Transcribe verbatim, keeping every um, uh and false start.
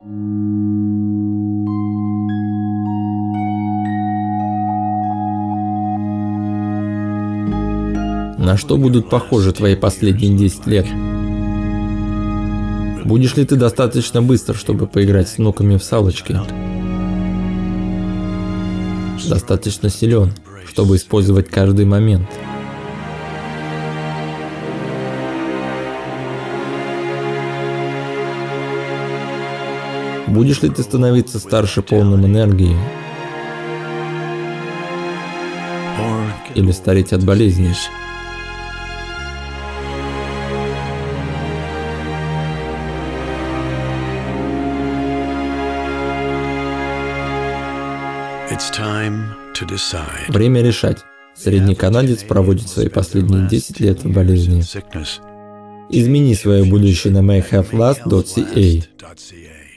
На что будут похожи твои последние десять лет? Будешь ли ты достаточно быстр, чтобы поиграть с внуками в салочки? Достаточно силен, чтобы использовать каждый момент? Будешь ли ты становиться старше полным энергии? Или стареть от болезней? Время решать. Средний канадец проводит свои последние десять лет в болезни. Измени свое будущее на may have last точка си эй.